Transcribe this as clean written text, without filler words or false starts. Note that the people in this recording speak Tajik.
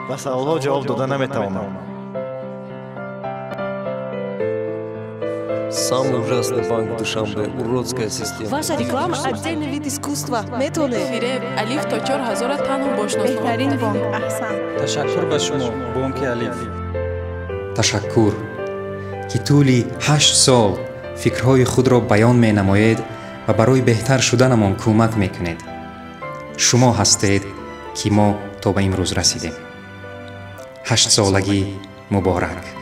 ба саволҳо ҷавоб дода наметавонам. Самый ужасный банк в Душанбе, уродская система. Ваша реклама – отдельный вид искусства. Методы. Фиреб, Алиф то 4000 танҳо бошнос. Беҳтарин банк. Аҳсан. ташаккур ба шумо бонки Алиф. ташаккур ки тӯли 8 сол фикрҳои худро баён менамоед ва барои беҳтар шуданамон кӯмак мекунед. шумо ҳастед ки мо то ба имрӯз расидем. 8 солагӣ муборак.